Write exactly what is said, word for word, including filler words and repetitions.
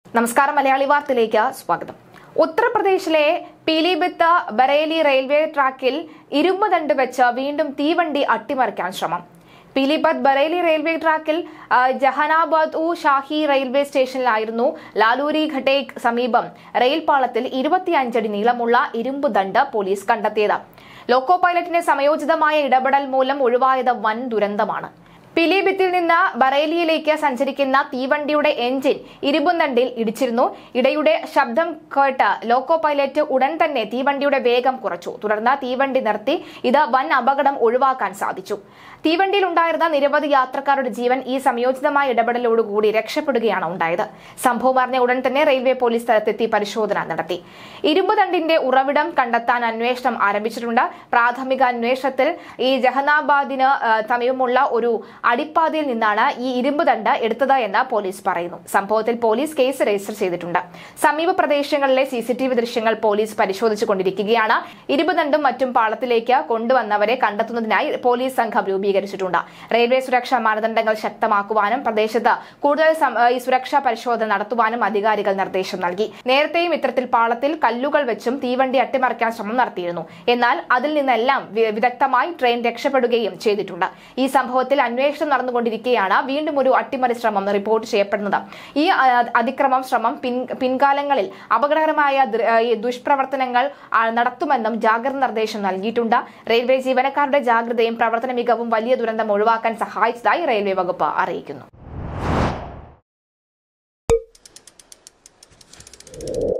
നമസ്കാരം, മലയാളി വാർത്തയിലേക്ക് സ്വാഗതം. ഉത്തർപ്രദേശിലെ പീലിഭിത്ത് ബറേലി റെയിൽവേ ട്രാക്കിൽ ഇരുമ്പ് ദണ്ട് വെച്ച് വീണ്ടും തീവണ്ടി അട്ടിമറിക്കാൻ ശ്രമം. പീലിഭിത്ത് ബറേലി റെയിൽവേ ട്രാക്കിൽ ജഹാനാബാദ് ഉ ഷാഹി റെയിൽവേ സ്റ്റേഷനിലായിരുന്നു ലാലൂരി ഘട്ടേക്ക് സമീപം റെയിൽ പാളത്തിൽ ഇരുപത്തിയഞ്ചടി നീളമുള്ള ഇരുമ്പ് ദണ്ട് പോലീസ് കണ്ടെത്തിയത്. ലോക്കോ പൈലറ്റിന്റെ സമയോചിതമായ ഇടപെടൽ മൂലം ഒഴിവായത് വൻ ദുരന്തമാണ്. പീലിഭിത്തിൽ നിന്ന് ബറേലിയിലേക്ക് സഞ്ചരിക്കുന്ന തീവണ്ടിയുടെ എഞ്ചിൻ ഇരുമ്പുദണ്ടിൽ ഇടിച്ചിരുന്നു. ഇടയുടെ ശബ്ദം കേട്ട് ലോക്കോ പൈലറ്റ് ഉടൻ തന്നെ തീവണ്ടിയുടെ വേഗം കുറച്ചു. തുടർന്ന് തീവണ്ടി നിർത്തി. ഇത് വൻ അപകടം ഒഴിവാക്കാൻ സാധിച്ചു. തീവണ്ടിയിൽ ഉണ്ടായിരുന്ന നിരവധി യാത്രക്കാരുടെ ജീവൻ ഈ സമയോചിതമായ ഇടപെടലോടുകൂടി രക്ഷപ്പെടുകയാണ് ഉണ്ടായത്. സംഭവം അറിഞ്ഞ ഉടൻ തന്നെ റെയിൽവേ പോലീസ് സ്ഥലത്തെത്തി പരിശോധന നടത്തി. ഇരുമ്പുദണ്ടിന്റെ ഉറവിടം കണ്ടെത്താൻ അന്വേഷണം ആരംഭിച്ചിട്ടുണ്ട്. പ്രാഥമിക അന്വേഷണത്തിൽ ഈ ജഹാനാബാദിന് സമീപമുള്ള ഒരു അടിപ്പാതയിൽ നിന്നാണ് ഈ ഇരുമ്പ് ദണ്ട് എടുത്തത് എന്ന് പോലീസ് പറയുന്നു. സംഭവത്തിൽ പോലീസ് കേസ് രജിസ്റ്റർ ചെയ്തിട്ടുണ്ട്. സമീപ പ്രദേശങ്ങളിലെ സി സി ടി വി ദൃശ്യങ്ങൾ പോലീസ് പരിശോധിച്ചുകൊണ്ടിരിക്കുകയാണ്. ഇരുമ്പ് ദണ്ടും മറ്റും പാളത്തിലേക്ക് കൊണ്ടുവന്നവരെ കണ്ടെത്തുന്നതിനായി പോലീസ് സംഘം രൂപീകരിച്ചിട്ടുണ്ട്. റെയിൽവേ സുരക്ഷാ മാനദണ്ഡങ്ങൾ ശക്തമാക്കുവാനും പ്രദേശത്ത് കൂടുതൽ ഈ സുരക്ഷാ പരിശോധന നടത്തുവാനും അധികാരികൾ നിർദ്ദേശം നൽകി. നേരത്തെയും ഇത്തരത്തിൽ പാളത്തിൽ കല്ലുകൾ വെച്ചും തീവണ്ടി അട്ടിമറിക്കാൻ ശ്രമം നടത്തിയിരുന്നു. എന്നാൽ അതിൽ നിന്നെല്ലാം വിദഗ്ധമായി ട്രെയിൻ രക്ഷപ്പെടുകയും ചെയ്തിട്ടുണ്ട്. ഈ സംഭവത്തിൽ അന്വേഷണം നടന്നുകൊണ്ടിരിക്കുകയാണ്. വീണ്ടും ഒരു അട്ടിമറി ശ്രമം റിപ്പോർട്ട് ചെയ്യപ്പെടുന്നത്. ഈ അതിക്രമം ശ്രമം പിൻകാലങ്ങളിൽ അപകടകരമായ ദുഷ്പ്രവർത്തനങ്ങൾ നടത്തുമെന്നും ജാഗ്രത നിർദ്ദേശം നൽകിയിട്ടുണ്ട്. റെയിൽവേ ജീവനക്കാരുടെ ജാഗ്രതയും പ്രവർത്തന മികവും വലിയ ദുരന്തം ഒഴിവാക്കാൻ സഹായിച്ചതായി റെയിൽവേ വകുപ്പ് അറിയിക്കുന്നു.